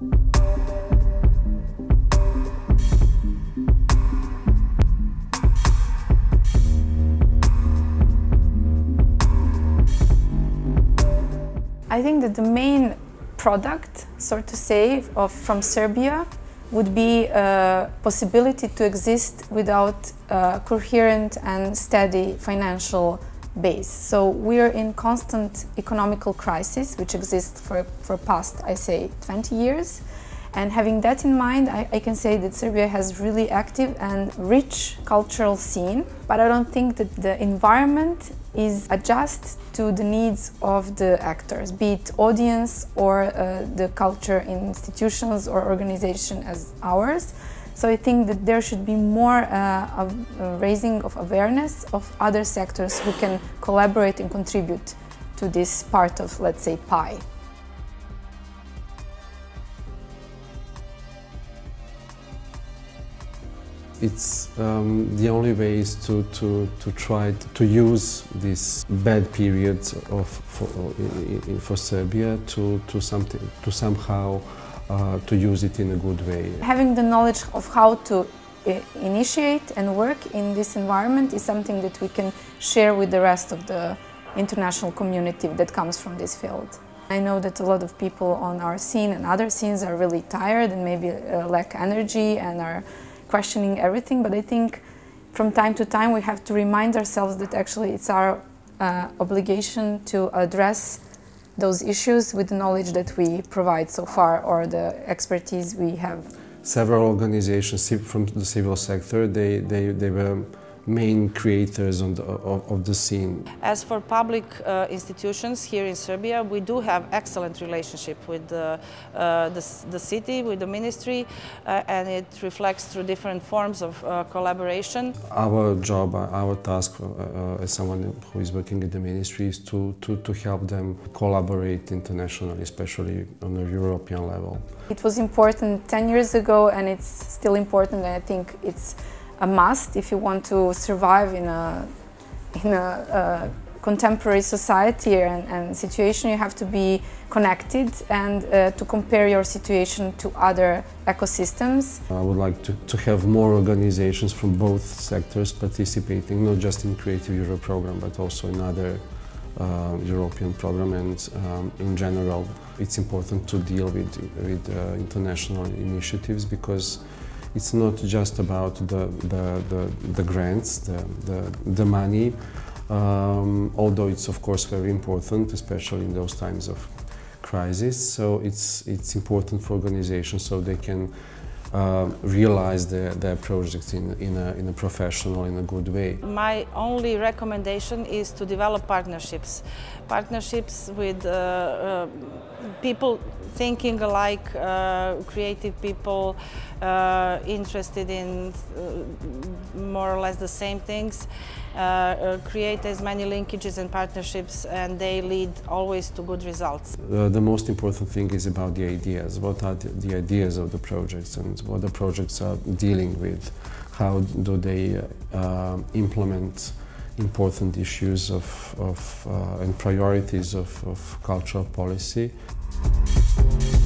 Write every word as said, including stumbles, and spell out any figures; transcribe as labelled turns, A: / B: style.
A: I think that the main product, so to say, of, from Serbia would be a possibility to exist without a coherent and steady financial base. So we are in constant economical crisis, which exists for, for past, I say, twenty years. And having that in mind, I, I can say that Serbia has really active and rich cultural scene, but I don't think that the environment is adjusted to the needs of the actors, be it audience or uh, the culture institutions or organization as ours. So I think that there should be more uh, of, uh, raising of awareness of other sectors who can collaborate and contribute to this part of, let's say, pie.
B: It's um, the only way is to, to, to try to use this bad period of, for, for Serbia to, to, something, to somehow uh, to use it in a good way.
A: Having the knowledge of how to uh, initiate and work in this environment is something that we can share with the rest of the international community that comes from this field. I know that a lot of people on our scene and other scenes are really tired and maybe uh, lack energy and are questioning everything, but I think from time to time we have to remind ourselves that actually it's our uh, obligation to address those issues with the knowledge that we provide so far or the expertise we have.
B: Several organizations from the civil sector, they, they, they were main creators on the, of, of the scene.
C: As for public uh, institutions here in Serbia, we do have excellent relationship with uh, uh, the, the city, with the ministry, uh, and it reflects through different forms of uh, collaboration.
B: Our job, our task uh, as someone who is working in the ministry is to, to, to help them collaborate internationally, especially on a European level.
A: It was important ten years ago and it's still important, and I think it's a must if you want to survive in a, in a uh, contemporary society and, and situation. You have to be connected and uh, to compare your situation to other ecosystems.
B: I would like to, to have more organizations from both sectors participating, not just in Creative Europe program, but also in other uh, European program, and um, in general it's important to deal with, with uh, international initiatives, because it's not just about the, the, the, the grants, the, the, the money, um, although it's of course very important, especially in those times of crisis. So it's, it's important for organizations so they can uh, realize their, their projects in, in, a, in a professional, in a good way.
C: My only recommendation is to develop partnerships. Partnerships with uh, uh, people thinking alike, uh, creative people, uh, interested in uh, more or less the same things, uh, uh, create as many linkages and partnerships, and they lead always to good results.
B: Uh, the most important thing is about the ideas. What are the, the ideas of the projects and what the projects are dealing with? How do they uh, implement important issues of, of, uh, and priorities of, of cultural policy?